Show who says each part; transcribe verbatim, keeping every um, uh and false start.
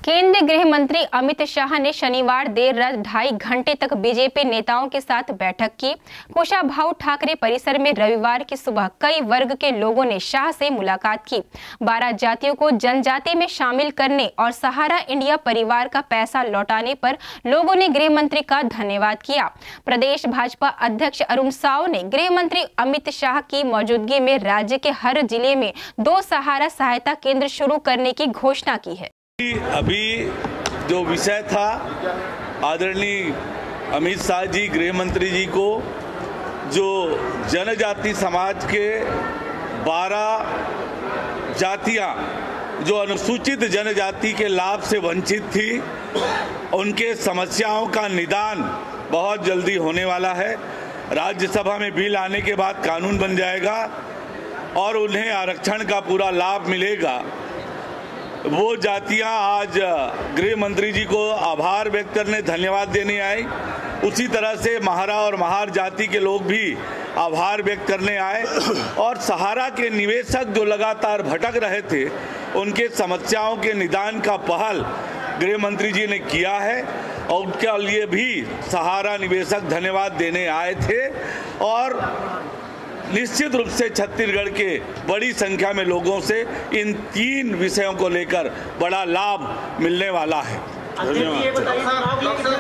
Speaker 1: केंद्रीय गृह मंत्री अमित शाह ने शनिवार देर रात ढाई घंटे तक बीजेपी नेताओं के साथ बैठक की। कुशाभाऊ ठाकरे परिसर में रविवार की सुबह कई वर्ग के लोगों ने शाह से मुलाकात की। बारह जातियों को जनजाति में शामिल करने और सहारा इंडिया परिवार का पैसा लौटाने पर लोगों ने गृह मंत्री का धन्यवाद किया। प्रदेश भाजपा अध्यक्ष अरुण साव ने गृह मंत्री अमित शाह की मौजूदगी में राज्य के हर जिले में दो सहारा सहायता केंद्र शुरू करने की घोषणा की है।
Speaker 2: अभी जो विषय था, आदरणीय अमित शाह जी गृह मंत्री जी को जो जनजाति समाज के बारह जातियां जो अनुसूचित जनजाति के लाभ से वंचित थी, उनके समस्याओं का निदान बहुत जल्दी होने वाला है। राज्यसभा में बिल आने के बाद कानून बन जाएगा और उन्हें आरक्षण का पूरा लाभ मिलेगा। वो जातियां आज गृह मंत्री जी को आभार व्यक्त करने, धन्यवाद देने आए। उसी तरह से महारा और महार जाति के लोग भी आभार व्यक्त करने आए और सहारा के निवेशक जो लगातार भटक रहे थे, उनके समस्याओं के निदान का पहल गृह मंत्री जी ने किया है और उनके लिए भी सहारा निवेशक धन्यवाद देने आए थे। और निश्चित रूप से छत्तीसगढ़ के बड़ी संख्या में लोगों से इन तीन विषयों को लेकर बड़ा लाभ मिलने वाला है। धन्यवाद।